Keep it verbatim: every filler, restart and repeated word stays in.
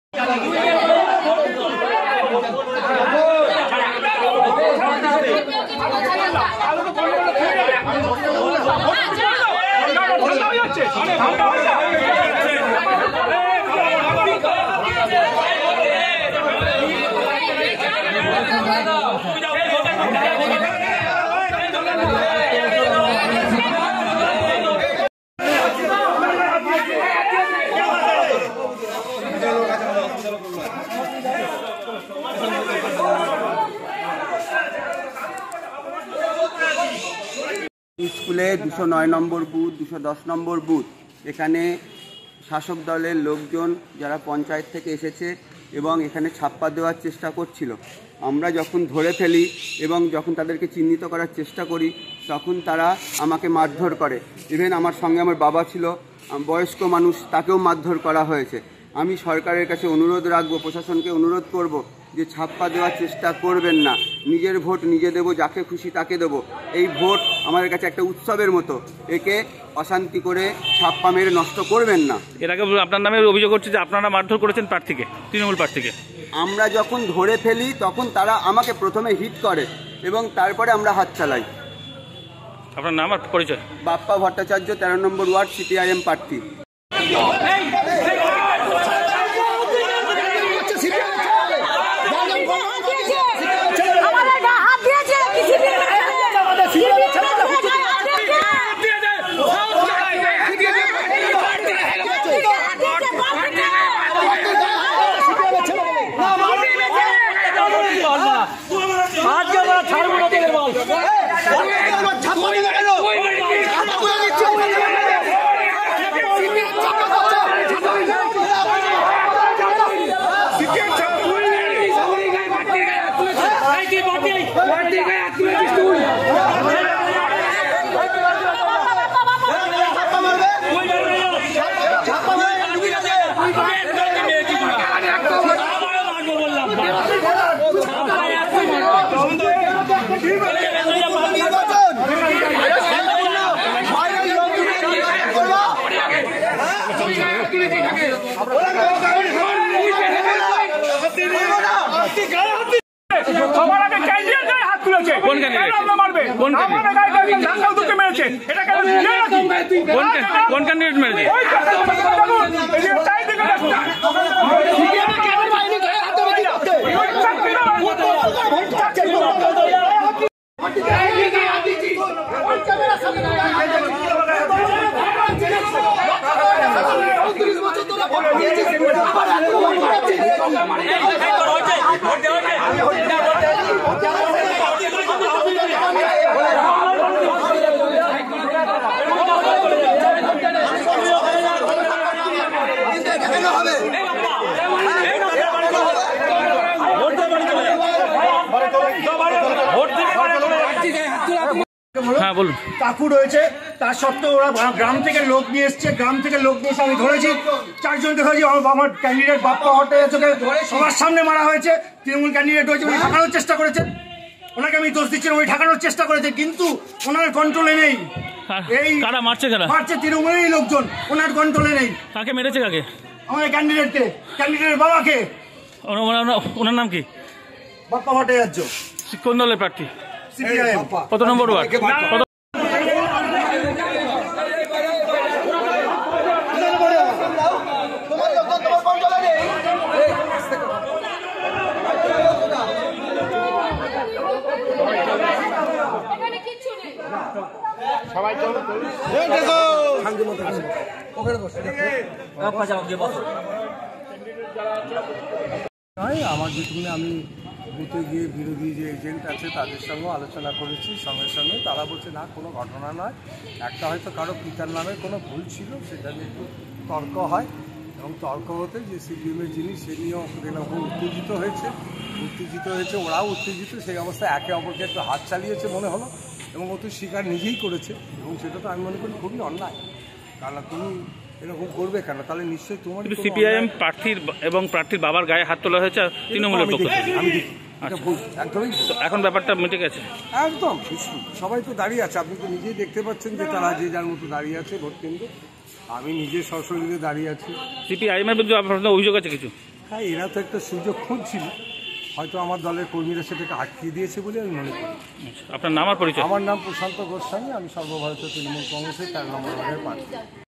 স্কুলে দুশো নয় নম্বর বুথ, দুশো দশ নম্বর বুথ, এখানে শাসক দলের লোকজন যারা পঞ্চায়েত থেকে এসেছে এবং এখানে ছাপ্পা দেওয়ার চেষ্টা করছিল। আমরা যখন ধরে ফেলি এবং যখন তাদেরকে চিহ্নিত করার চেষ্টা করি তখন তারা আমাকে মারধর করে। ইভেন আমার সঙ্গে আমার বাবা ছিল, বয়স্ক মানুষ, তাকেও মারধর করা হয়েছে। আমি সরকারের কাছে অনুরোধ রাখবো, প্রশাসনকে অনুরোধ করব যে ছাপ্পা দেওয়ার চেষ্টা করবেন না। নিজের ভোট নিজে দেবো, যাকে খুশি তাকে দেবো। এই ভোট আমাদের কাছে একটা উৎসবের মতো, একে অশান্তি করে ছাপ্পা মেরে নষ্ট করবেন না। এর আগে আপনার নামে অভিযোগ করছে যে আপনারা মারধর করেছেন প্রার্থীকে, তৃণমূল প্রার্থীকে। আমরা যখন ধরে ফেলি তখন তারা আমাকে প্রথমে হিট করে এবং তারপরে আমরা হাত চালাই। আপনার নাম আর পরিচয়? বাপ্পা ভট্টাচার্য, তেরো নম্বর ওয়ার্ড, সিপিআইএম প্রার্থী। কোন ক্যান্ডিডেট মেরেছে? হ্যাঁ বলুন। কাকু রয়েছে, তার সত্ত্বেও ওরা গ্রাম থেকে লোক নিয়ে এসছে, গ্রাম থেকে লোক নিয়ে এসে আমি ধরেছি, চারজনকে ধরেছি। আমার ক্যান্ডিডেট বাপ্পা ভট্টাচার্যকে সবার সামনে মারা হয়েছে। তৃণমূল ক্যান্ডিডেট হয়েছে, উনি ঢাকানোর চেষ্টা করেছেন, ওনাকে আমি দোষ দিচ্ছি, উনি ঢাকানোর চেষ্টা করেছে, কিন্তু ওনার কন্ট্রোলে নেই। এই কারা মারছে? কারা মারছে? তৃণমূলেরই লোকজন, ওনার কন্ট্রোলে নেই। কাকে মেরেছে? কাকে? আমাদের ক্যান্ডিডেটকে, ক্যান্ডিডেটের বাবাকে। ওনার নাম কি? বাপ্পা ভট্টাচার্য। কোন দলের প্রার্থী? সিপিআইএম। কত নম্বর ওয়ার্ড? সবাই চলো ওখানে বসে। আমার যেটুকু আমি বুথে গিয়ে বিরোধী যে এজেন্ট আছে তাদের সঙ্গেও আলোচনা করেছি, সঙ্গে সঙ্গে তারা বলছে না, কোনো ঘটনা নয়, একটা হয়তো কারো পিতার নামে কোনো ভুল ছিল, সেটা নিয়ে একটু তর্ক হয় এবং তর্ক হতে যে সিপিএমের জিনিস সে নিয়েও এরকম উত্তেজিত হয়েছে উত্তেজিত হয়েছে ওরাও উত্তেজিত। সেই অবস্থায় একে অপরকে একটু হাত চালিয়েছে মনে হলো এবং ও তো স্বীকার নিজেই করেছে এবং সেটা তো আমি মনে করি খুবই অন্যায়। কারণ তুমি এরকম করবে কেন? তাহলে নিশ্চয়ই তোমার সিপিআইএম প্রার্থীর এবং প্রার্থীর বাবার গায়ে হাত তোলা হয়েছে তৃণমূলের পক্ষ থেকে। আমি দেখি একদমই এখন ব্যাপারটা মিটে গেছে একদম। সবাই তো দাঁড়িয়ে আছে, আপনি তো নিজেই দেখতে পাচ্ছেন যে তারা যে যার মতো দাঁড়িয়ে আছে ভোট কেন্দ্রে। আমি নিজে সশরীরে দাঁড়িয়ে আছি। সিপিআইএমের বিরুদ্ধে আপনার অভিযোগ আছে কিছু? হ্যাঁ, এরা তো একটা সুযোগ খুঁজছিল, হয়তো আমার দলের কর্মীরা সেটাকে আটকিয়ে দিয়েছে বলে আমি মনে করি। আচ্ছা, আপনার নাম আর পরিচয়? আমার নাম প্রশান্ত গোস্বামী, আমি সর্বভারতীয় তৃণমূল কংগ্রেসের চার নম্বর ওয়ার্ডের প্রার্থী।